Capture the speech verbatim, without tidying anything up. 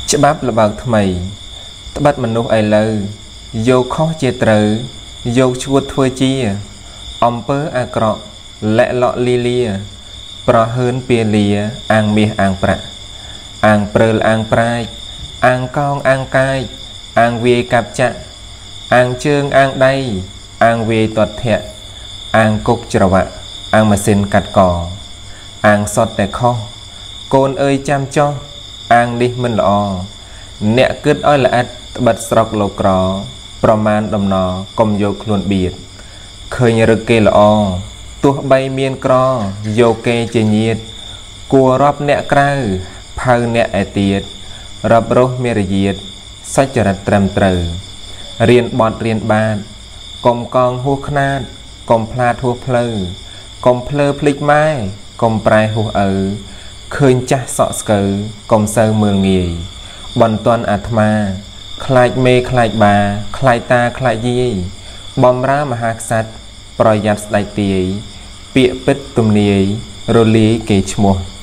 ច្បាប់ល្បើកថ្មីត្បិតមនុស្សឥឡូវយកខុសជាត្រូវយកឈួតធ្វើជាអំពើអាក្រក់លាក់លក់លីលាប្រហើនពាលាអាងមាសអាងប្រាក់អាងព្រើលអាងប្រាជ្ញអាងកោងអាងកាយអាងវាយកាប់ចាក់អាងជើងអាងដៃអាងវាយទាត់ធាក់អាងគុកច្រវាក់អាងម៉ាស៊ីនកាត់កអាងសតតែខុសកូនអើយចាំចោះអាងនេះមិនល្អអ្នកគិតឲ្យល្អិតត្បិតស្រុកលោកក្រប្រមាណដំណរកុំយកខ្លួនបៀតឃើញរឹកគេល្អទោះបីមានក្រយកគេជាញាតគួររាប់អ្នកក្រៅផៅអ្នកឯទៀតរាប់រស់មេរយាទសច្ចរិតត្រឹមត្រូវរៀនបត់រៀនបាតកុំកងហួសខ្នាតកុំផ្លាតហួសផ្លូវកុំភ្លើភ្លេចម៉ែកុំប្រែហួសឪឃើញចាស់សក់ស្កើកុំសូវមើលងាយបន្ទាន់អាត្មាខ្លាចមេខ្លាចបាខ្លាចតាខ្លាចយាយបំរើមហាក្សត្រប្រយ័ត្នស្ដេចទាយពាក្យពិតទំនាយរលាយគេឈ្មោះ